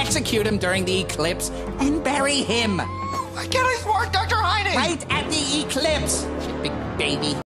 execute him during the eclipse and bury him. Why can't I thwart Dr. Hyde? Right at the eclipse, you big baby.